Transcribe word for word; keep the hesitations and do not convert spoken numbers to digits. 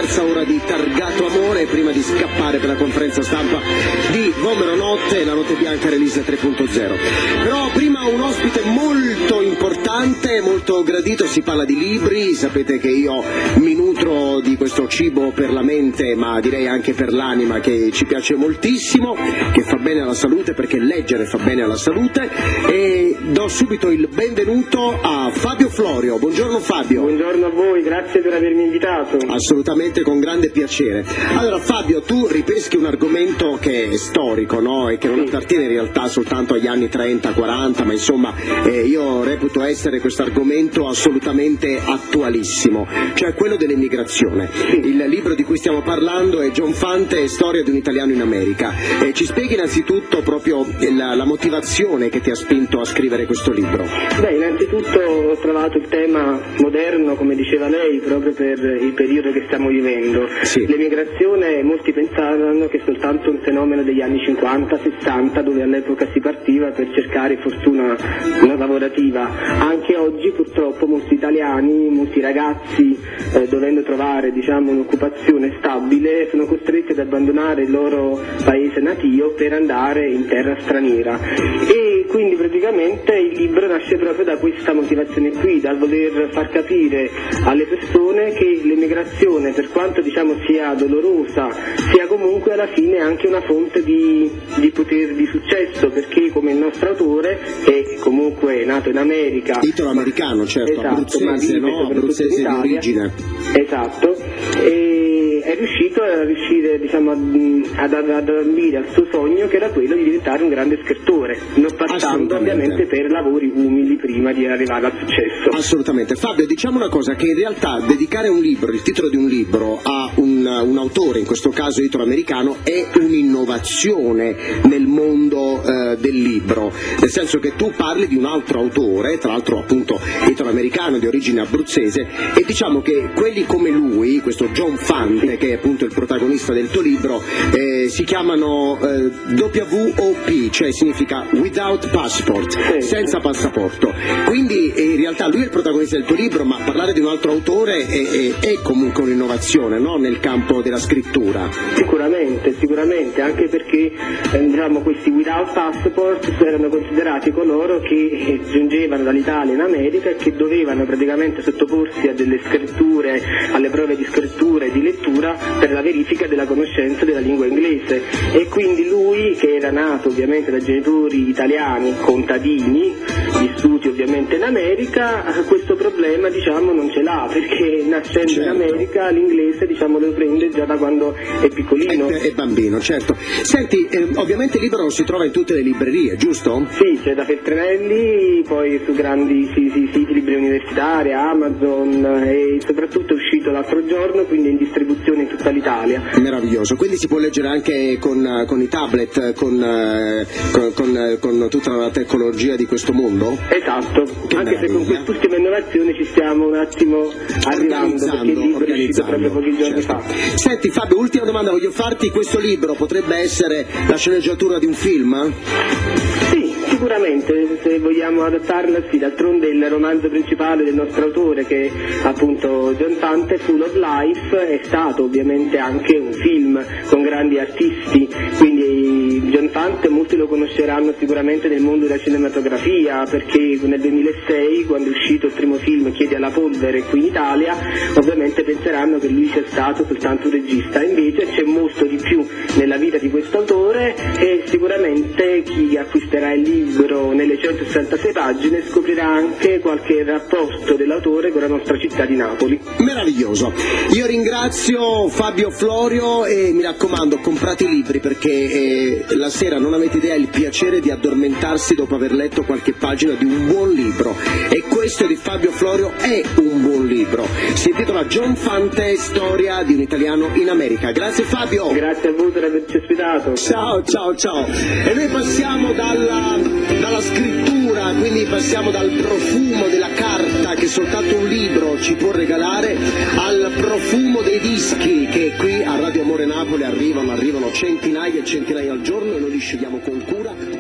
terza ora di Targato Amore prima di scappare per la conferenza stampa di Vomero Notte e la Notte Bianca Release tre punto zero. Però prima un ospite molto importante, molto gradito, si parla di libri, sapete che io mi nutro di questo cibo per la mente, ma direi anche per l'anima, che ci piace moltissimo, che fa bene alla salute, perché leggere fa bene alla salute, e do subito il benvenuto a Fabio Florio. Buongiorno Fabio. Buongiorno a voi, grazie per avermi invitato. Assolutamente, con grande piacere. Allora Fabio, tu ripeschi un argomento che è storico, no? E che non sì. appartiene in realtà soltanto agli anni trenta quaranta, ma insomma eh, io reputo essere questo argomento assolutamente attualissimo, cioè quello dell'emigrazione. Sì. Il libro di cui stiamo parlando è John Fante, Storia di un italiano in America. Eh, ci spieghi innanzitutto proprio la, la motivazione che ti ha spinto a scrivere questo libro? Beh, innanzitutto ho trovato il tema moderno, come diceva lei, proprio per il periodo che stiamo vivendo. Sì. L'emigrazione, molti pensavano che è soltanto un fenomeno degli anni cinquanta sessanta, dove all'epoca si partiva per cercare fortuna una lavorativa. Anche oggi purtroppo molti italiani, molti ragazzi, eh, dovendo trovare diciamo, un'occupazione stabile, sono costretti ad abbandonare il loro paese natio per andare in terra straniera. E quindi praticamente il libro nasce proprio da questa motivazione qui, dal voler far capire alle persone che l'emigrazione, per quanto diciamo sia dolorosa, sia comunque alla fine anche una fonte di, di potere, di successo, perché come il nostro autore, che comunque è nato in America, italo-americano, certo, esatto, abruzzese, no? Abruzzese di origine. Esatto, e è riuscito a riuscire diciamo, ad, ad, ad ambire al suo sogno, che era quello di diventare un grande scrittore, non passando ovviamente per lavori umili prima di arrivare al successo. Assolutamente. Fabio, diciamo una cosa, che in realtà dedicare un libro, il titolo di un libro, a un, un autore, in questo caso italo-americano, è un'innovazione nel mondo eh, del libro, nel senso che tu parli di un altro autore, tra l'altro appunto italo-americano di origine abruzzese, e diciamo che quelli come lui, questo John Fante, che è appunto il protagonista del tuo libro, eh, si chiamano eh, W O P, cioè significa Without Passport, sì. senza passaporto. Quindi eh, in realtà lui è il protagonista del tuo libro, ma parlare di un altro autore è, è, è comunque un'innovazione, no? Nel campo della scrittura. Sicuramente, sicuramente, anche perché eh, diciamo, questi Without Passport erano considerati coloro che eh, giungevano dall'Italia in America e che dovevano praticamente sottoporsi a delle scritture, alle prove di scrittura e di lettura per la verifica della conoscenza della lingua inglese. E quindi lui, che era nato ovviamente da genitori italiani, contadini, vissuti ovviamente in America, questo problema diciamo non ce l'ha, perché nascendo certo. in America l'inglese diciamo lo prende già da quando è piccolino. È, è bambino, certo. Senti, eh, ovviamente il libro non si trova in tutte le librerie, giusto? Sì, c'è da Feltrinelli, poi su grandi siti, siti libri universitari, Amazon, e soprattutto è uscito l'altro giorno, quindi in distribuzione in tutta l'Italia. Meraviglioso, quindi si può leggere anche con, con i tablet, con, con, con, con tutta la tecnologia di questo mondo? Esatto, che anche meraviglia. Se con quest'ultima innovazione ci stiamo un attimo arrivando, perché il libro è uscito proprio pochi giorni certo. fa. Senti Fabio, ultima domanda voglio farti, questo libro potrebbe essere la sceneggiatura di un film? Sì, sicuramente, se vogliamo adattarla sì, d'altronde il romanzo principale del nostro autore, che è appunto John Fante, Full of Life, è stato ovviamente anche un film con grandi artisti, quindi John Fante molti lo conosceranno sicuramente nel mondo della cinematografia, perché nel duemilasei, quando è uscito il primo film Chiedi alla polvere qui in Italia, ovviamente penseranno che lui sia stato soltanto un regista, invece c'è molto di più nella vita di questo autore, e sicuramente chi acquisterà il libro nelle centosessantasei pagine scoprirà anche qualche rapporto dell'autore con la nostra città di Napoli. Meraviglioso, io ringrazio Fabio Florio e mi raccomando, comprate i libri, perché eh, la sera non avete idea il piacere di addormentarsi dopo aver letto qualche pagina di un buon libro, e questo di Fabio Florio è un buon libro, si intitola John Fante, Storia di un italiano in America. Grazie Fabio. Grazie a voi per averci ospitato. Ciao ciao ciao. E noi passiamo dalla, dalla scrittura, quindi passiamo dal profumo della carta che soltanto un libro ci può regalare, al profumo dei dischi che qui a Radio Amore Napoli arrivano, arrivano centinaia e centinaia al giorno, e noi li scegliamo con cura.